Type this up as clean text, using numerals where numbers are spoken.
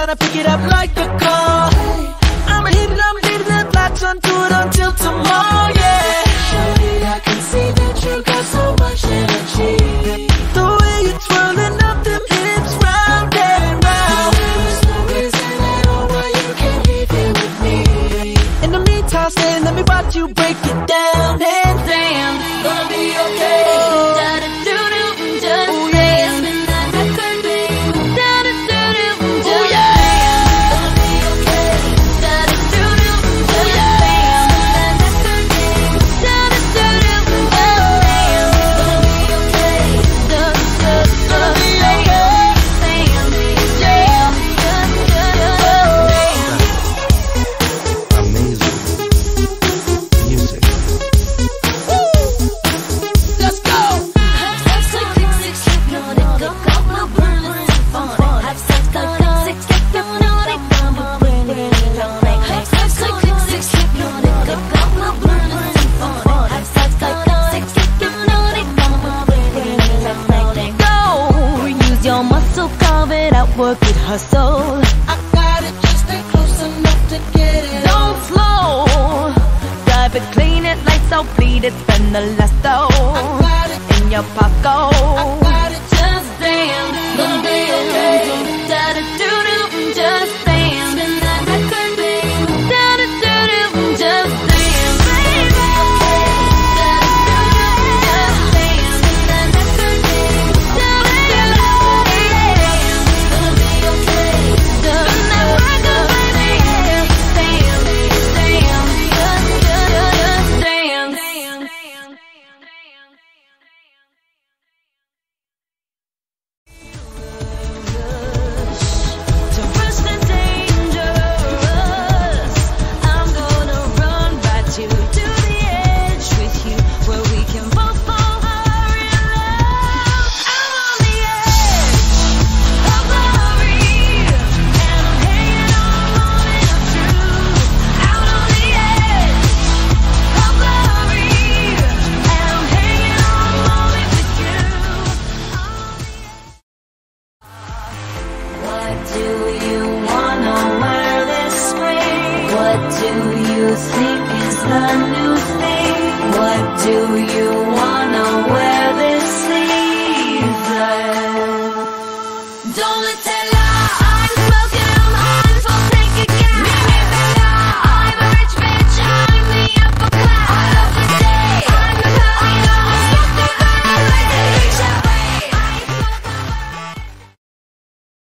tryna pick it up like a call. I'ma hit it, latch onto it until tomorrow, yeah. Shawty, I can see that you got so much energy. The way you're twirling up them hips round and round. There's no reason at all why you can't leave here with me. In the meantime, stay, let me watch you break it down. And damn, gonna be okay. Work it, hustle. I got it, just stay close enough to get it. Don't slow. Drive it, clean it, lights out, bleed it, spend the last dough I got it in your pocket.